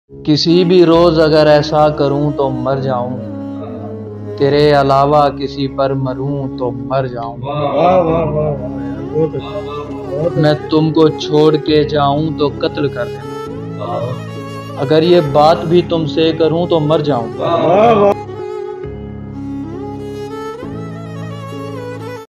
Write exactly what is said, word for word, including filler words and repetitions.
किसी भी रोज अगर ऐसा करूं तो मर जाऊं, तेरे अलावा किसी पर मरूं तो मर जाऊं। वाह वाह वाह वाह यार, बहुत अच्छा, बहुत मैं अच्छा। तुमको छोड़ के जाऊं तो कत्ल कर देना, अगर ये बात भी तुमसे करूं तो मर जाऊं। वाह वाह।